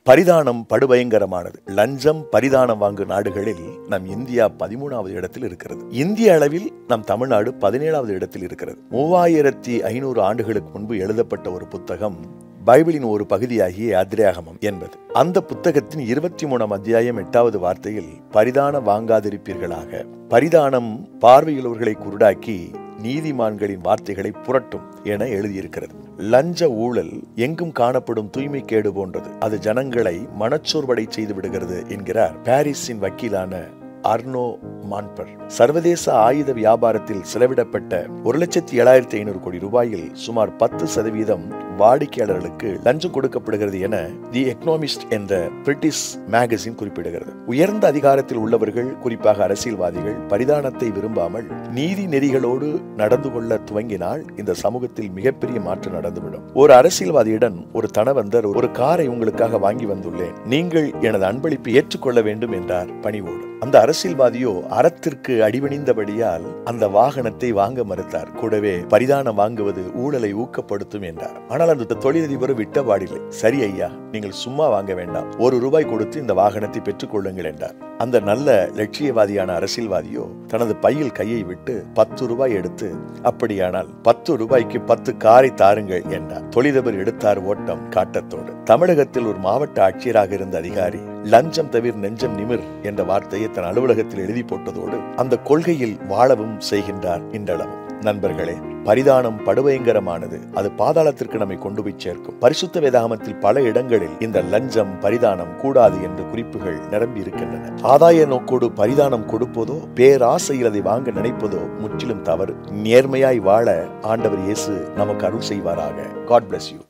பரிதானம் படுபயங்கரமானது. லஞ்சம் பரிதானம் வாங்கும் நாடுகளில் நம் இந்தியா 13வது இடத்தில் இருக்கிறது. இந்திய அளவில் நம் தமிழ்நாடு 17வது இடத்தில் இருக்கிறது. 3500 ஆண்டுகளுக்கு முன்பு எழுதப்பட்ட ஒரு புத்தகம் பைபிளின் ஒரு பகுதியாகிய யாத்திராகமம் என்பது. அந்த புத்தகத்தின் 23ஆம் அத்தியாயம் 8வது வார்த்தையில் பரிதானம் வாங்காதிருப்பீர்களாக. பரிதானம் பார்வையுள்ளவர்களை குருடாக்கி நீதிமான்களின் வார்த்தைகளை புரட்டும் என எழுதியிருக்கிறது. லஞ்ச ஊழல் எங்கும் காணப்படும் தூய்மை கேடு போன்றது. அது ஜனங்களை மனச்சோர்வடை செய்து விடுகிறது என்கிறார் பாரிஸின் வக்கீலான அர்னோ மான்பர். சர்வதேச ஆயுத வியாபாரத்தில் செலவிடப்பட்ட 1,07,500 கோடி ரூபாயில் சுமார் 10% வாடிக்கையாளர்களுக்கு லஞ்சம் கொடுக்கப்படுகிறது என தி எக்கனாமிஸ்ட் என்ற பிரிட்டிஷ் மேகசின் குறிப்பிடுகிறது. உயர்ந்த அதிகாரத்தில் உள்ளவர்கள், குறிப்பாக அரசியல்வாதிகள், பரிதானத்தை விரும்பாமல் நீதி நெறிகளோடு நடந்து கொள்ள துவங்கினால் இந்த சமூகத்தில் மிகப்பெரிய மாற்றம் நடந்துவிடும். ஒரு அரசியல்வாதியிடம் ஒரு தனவந்தர், ஒரு காரை உங்களுக்காக வாங்கி வந்துள்ளேன், நீங்கள் எனது அன்பளிப்பை ஏற்றுக்கொள்ள வேண்டும் என்றார் பணிவோடு. அந்த அரசியல்வாதியோ அறத்திற்கு அடிபணிந்தபடியால் அந்த வாகனத்தை வாங்க மறுத்தார். கூடவே பரிதானம் வாங்குவது ஊழலை ஊக்கப்படுத்தும் என்றார். ஆனால் அந்த தொழிலதிபர் விட்டபாடில்லை. சரி ஐயா, நீங்கள் சும்மா வாங்க வேண்டாம், ₹1 கொடுத்து இந்த வாகனத்தை பெற்றுக் கொள்ளுங்கள் என்றார். அந்த நல்ல லட்சியவாதியான அரசியல்வாதியோ தனது பையில் கையை விட்டு ₹10 எடுத்து, அப்படியானால் ₹10க்கு 10 காரை தாருங்கள் என்றார். தொழிலதிபர் எடுத்தார் ஓட்டம் காட்டத்தோடு. தமிழகத்தில் ஒரு மாவட்ட ஆட்சியராக இருந்த அதிகாரி லஞ்சம் தவிர நெஞ்சம் நிமிர் என்ற வார்த்தையை தன் அலுவலகத்தில் எழுதி போட்டதோடு அந்த கொள்கையில் வாழவும் செய்கின்றார் இன்றளவும். நண்பர்களே, பரிதானம் படுபயங்கரமானது. அது பாதாளத்திற்கு நம்மை கொண்டு போய் சேர்க்கும். பரிசுத்த வேதாகமத்தில் பல இடங்களில் இந்த லஞ்சம் பரிதானம் கூடாது என்று குறிப்புகள் நிரம்பி இருக்கின்றன. ஆதாய நோக்கோடு பரிதானம் கொடுப்பதோ, பேராசையில் அதை வாங்க நினைப்பதோ முற்றிலும் தவறு. நேர்மையாய் வாழ ஆண்டவர் இயேசு நமக்கு அருள் செய்வாராக. God bless you.